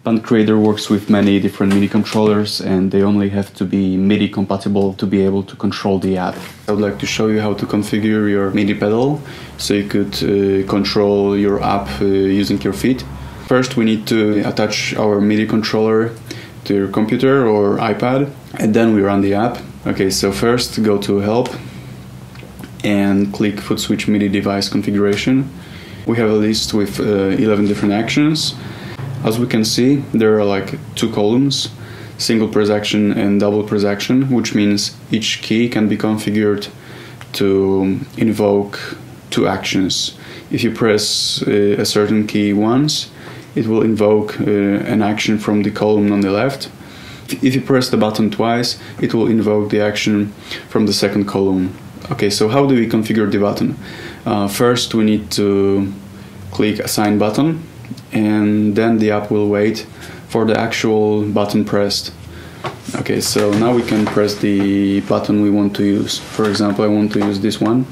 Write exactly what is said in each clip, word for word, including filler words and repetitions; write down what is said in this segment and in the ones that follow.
Band Creator works with many different MIDI controllers, and they only have to be MIDI compatible to be able to control the app. I would like to show you how to configure your MIDI pedal so you could uh, control your app uh, using your feet. First, we need to attach our MIDI controller to your computer or iPad, and then we run the app. Okay, so first go to Help and click Foot Switch MIDI Device Configuration. We have a list with uh, eleven different actions. As we can see, there are like two columns, single press action and double press action, which means each key can be configured to invoke two actions. If you press uh, a certain key once, it will invoke uh, an action from the column on the left. If you press the button twice, it will invoke the action from the second column. Okay, so how do we configure the button? Uh, first, we need to click Assign Button, and then the app will wait for the actual button pressed. Okay, so now we can press the button we want to use. For example, I want to use this one.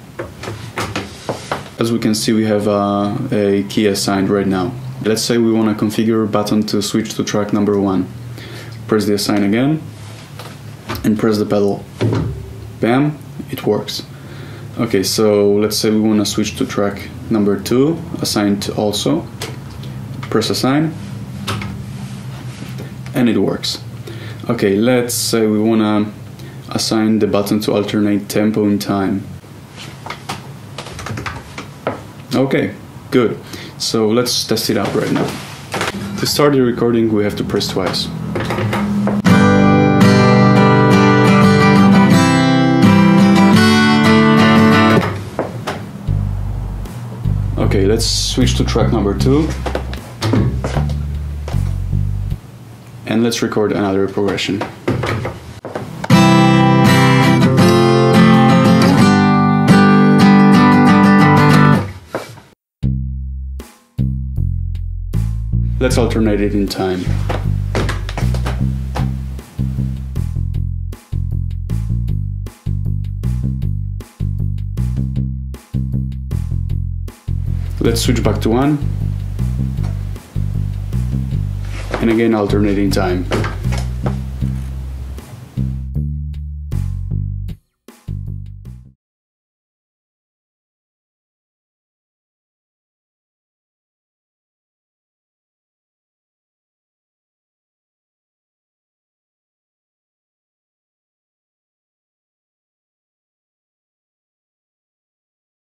As we can see, we have uh, a key assigned right now. Let's say we want to configure a button to switch to track number one. Press the Assign again and press the pedal. Bam, it works. Okay, so let's say we want to switch to track number two, assigned also. Press Assign, and it works. Okay, let's say we want to assign the button to alternate tempo and time. Okay, good. So let's test it out right now. To start the recording, we have to press twice. Okay, let's switch to track number two. And let's record another progression. Let's alternate it in time. Let's switch back to one. And again alternating time.